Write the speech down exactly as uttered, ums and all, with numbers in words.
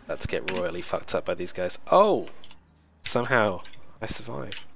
about to get royally fucked up by these guys. Oh! Somehow I survive.